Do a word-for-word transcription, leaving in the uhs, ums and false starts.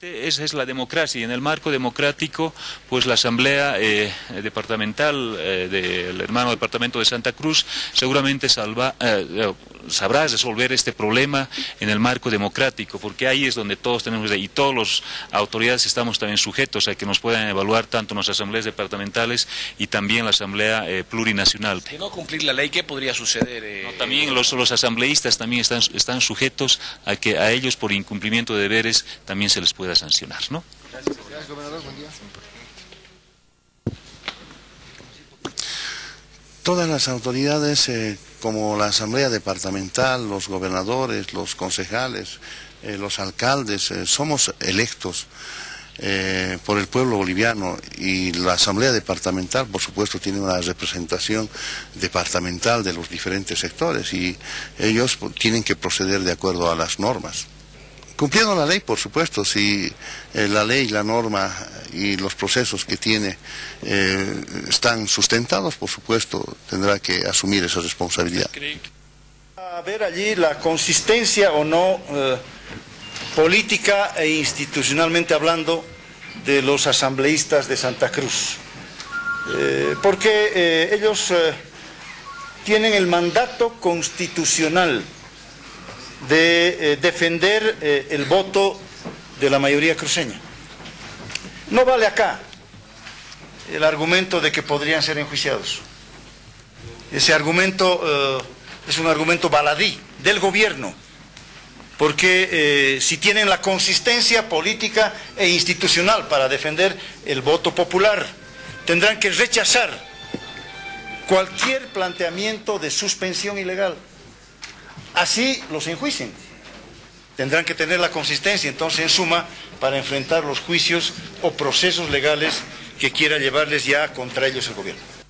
Esa es la democracia, y en el marco democrático, pues la Asamblea eh, Departamental eh, del hermano Departamento de Santa Cruz seguramente salva, eh, sabrá resolver este problema en el marco democrático, porque ahí es donde todos tenemos, y todas las autoridades estamos también sujetos a que nos puedan evaluar tanto nuestras asambleas departamentales y también la Asamblea eh, Plurinacional. De no cumplir la ley, ¿qué podría suceder? Eh, no, también los, los asambleístas también están, están sujetos a que a ellos por incumplimiento de deberes también se les pueda sancionar, ¿no? Gracias, gracias, gobernador. Buen día. Todas las autoridades, eh, como la Asamblea Departamental, los gobernadores, los concejales, eh, los alcaldes, eh, somos electos eh, por el pueblo boliviano, y la Asamblea Departamental, por supuesto, tiene una representación departamental de los diferentes sectores, y ellos tienen que proceder de acuerdo a las normas. Cumpliendo la ley, por supuesto. Si eh, la ley, la norma y los procesos que tiene eh, están sustentados, por supuesto, tendrá que asumir esa responsabilidad. A ver allí la consistencia o no eh, política e institucionalmente hablando de los asambleístas de Santa Cruz. Eh, porque eh, ellos eh, tienen el mandato constitucional de eh, defender eh, el voto de la mayoría cruceña. No vale acá el argumento de que podrían ser enjuiciados. Ese argumento eh, es un argumento baladí del gobierno, porque eh, si tienen la consistencia política e institucional para defender el voto popular, tendrán que rechazar cualquier planteamiento de suspensión ilegal. Así los enjuicien. Tendrán que tener la consistencia, entonces, en suma, para enfrentar los juicios o procesos legales que quiera llevarles ya contra ellos el gobierno.